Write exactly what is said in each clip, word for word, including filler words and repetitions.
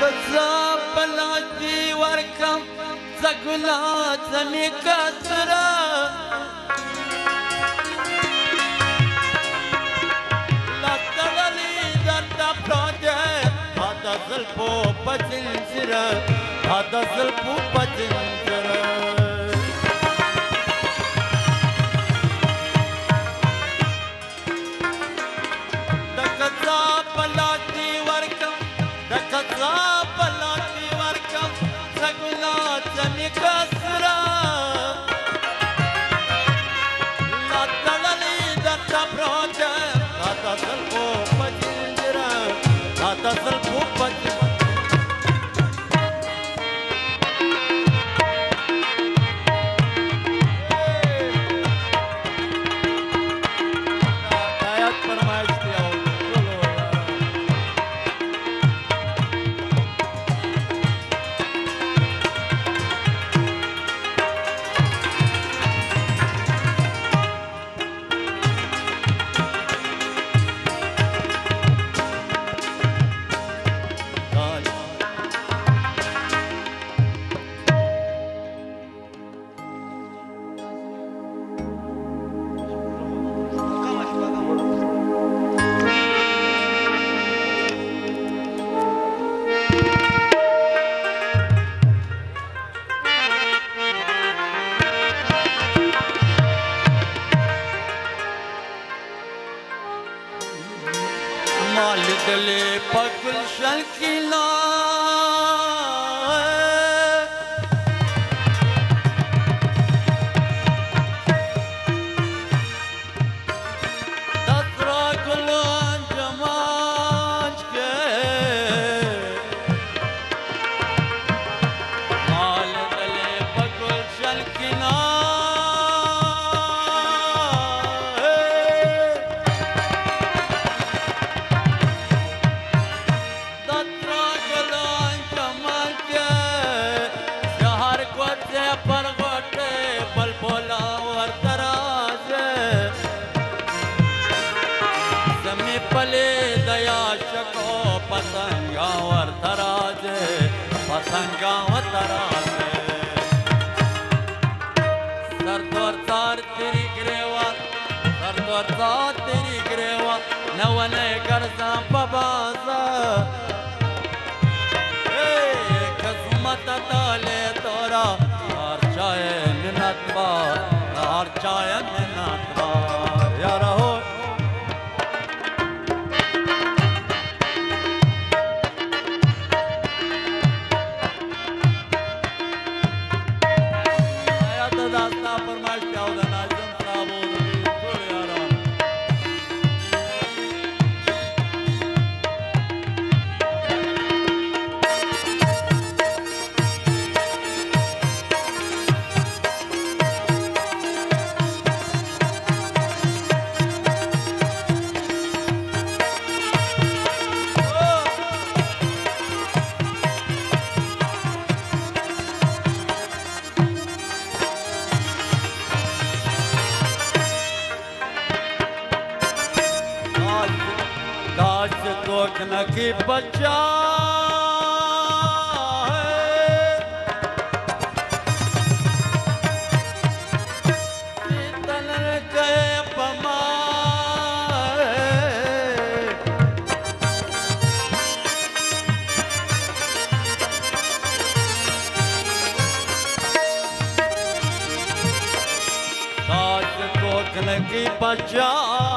Zapalati warkam zagulat mikasra la talali datta project hada zalpo pajinsira hada zalpo pajinsira dakka zapalati warkam dakka zapalati warkam zagulat mikasra la talali datta project hada zalpo pajinsira hada zalpo pajinsira Malikale pagul shalkila Datra gulan jamaj ke Malikale pagul shalkila पले दया शको पतंगावर तराजे पतंगावर तराजे सरदोर तार तेरी ग्रेवा सरदोर तार तेरी ग्रेवा नवने करता पबाजा ए किस्मत ताले तोरा हर चाहे मिन्नत बार हर चाहे मिन्नत बार यार हो कोकना की बच्चा तलर के पमा काश कोकना की बच्चा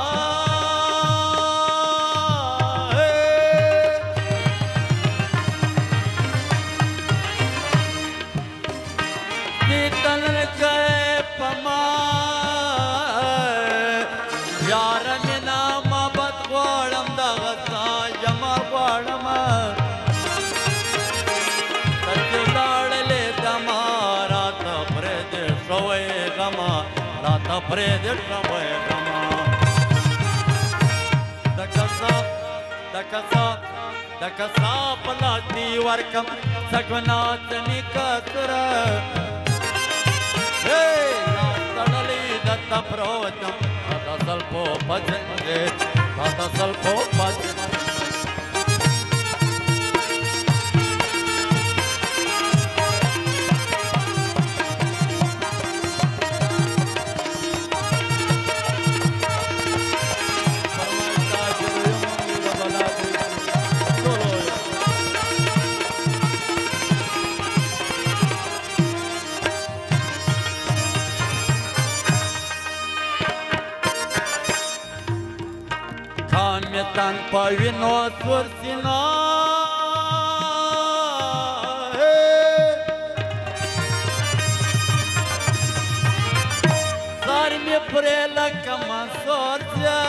Pred el trabajo, da casa, da casa, da casa, palati warkam, sagvanat nikatra. Hey, la talali datta provatam, da salpo pajenge, da salpo pajenge. پوینو سور سینا سار می پرې لکه منصور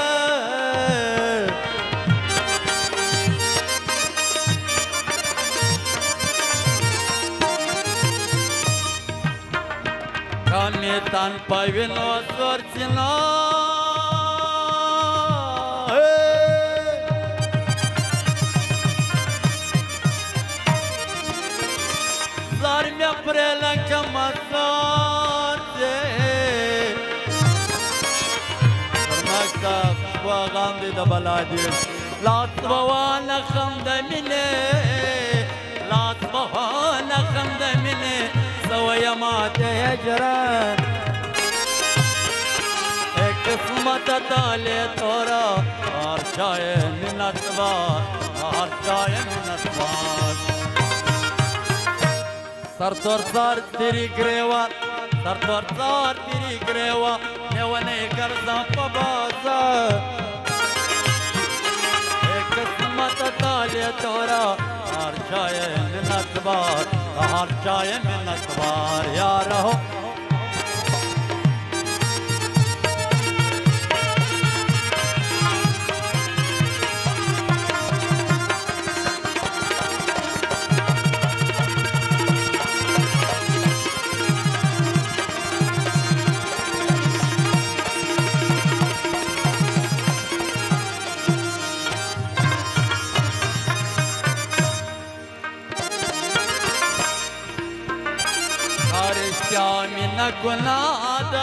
kami tanpa wino sorcina zar me prela kamasate Parmakta swagandi da baladi Lat bawana khamda mine Lat bawana khamda mine سويا ما تهجران قسمت تالي تورا هرشاي من اتبار هرشاي من اتبار سر تور سر تیری گریوا سر تور سر تیری گریوا نیوانی کرزم پبازا قسمت تالي تورا هرشاي من اتبار हर चाय में नकबार यार हो क्या मिना गुनादा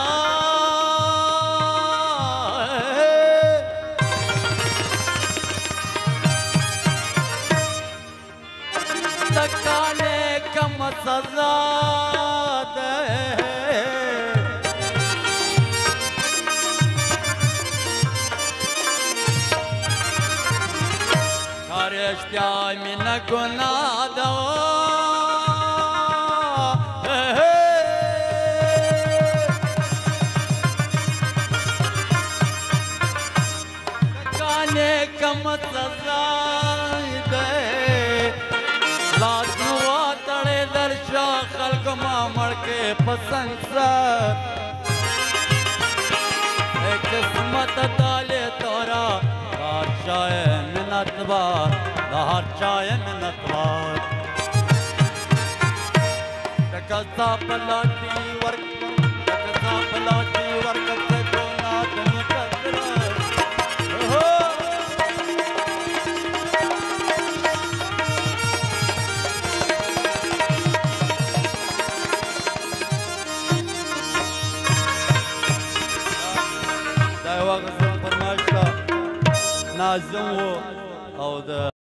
तकाने कम सजा दे क्या मिना गुनादा कम सजाई दे लाजनुआ तड़े दर्शा खल्क मामड़ के पसंद सर एक किस्मत ताले तोरा हर चाय मिन्नत बार हर चाय मिन्नत बार टकसा पलाटी वर्क टकसा पलाटी वर्क से कोना तुम कदर हो نازم او د